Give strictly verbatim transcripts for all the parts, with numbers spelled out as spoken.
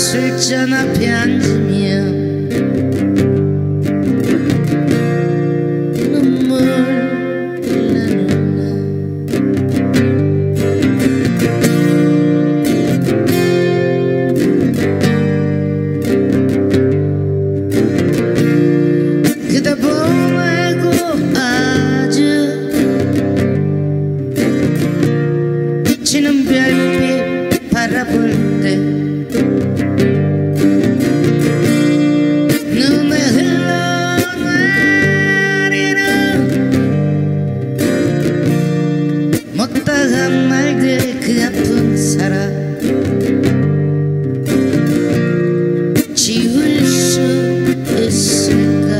술잔 앞에 앉으며 눈물 흘러는나 그다 보내고 아주 비치는 별빛 바라볼 때 눈에 흘러내리는 못다한 말들 그 아픈 사랑 지울 수 있을까.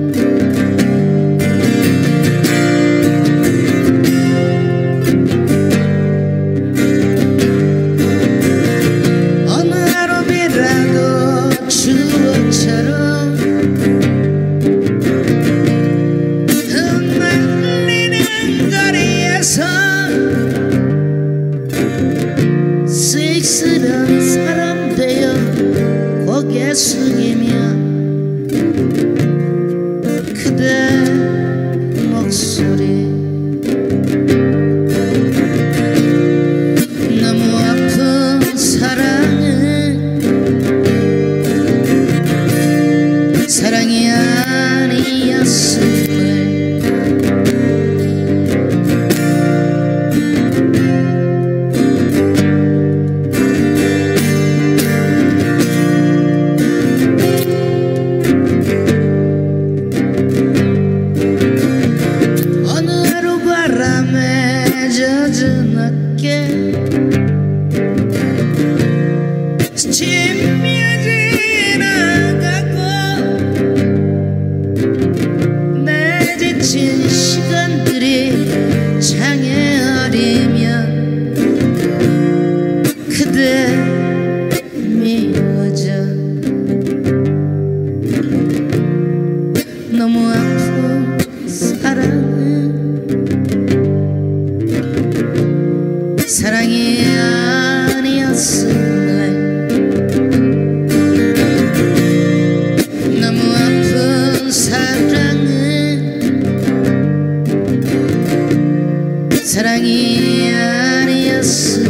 어느 하루비라도 추억처럼 흩날리는 거리에서 쓸쓸한 사람 되어 고개 숙이며 그대 목소리 너무 아픈 사랑은 사랑이 아니었음을 어느 하루 바람에 젖은 어깨 스치며 지나가고 내 지친 시간들이 창에 어리면 그대 미워져 너무 아픈 사랑은 사랑이 아니었음을 너무 아픈 사랑은 사랑이 아니었음을